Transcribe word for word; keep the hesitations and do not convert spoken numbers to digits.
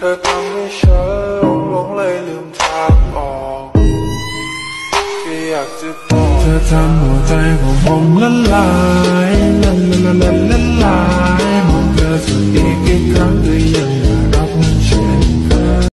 ธอทำให้ฉันหลงเลยลืมทางออกแค่อยากจะบอกเธอทำหัวใจของผมละลายละละละละละลาย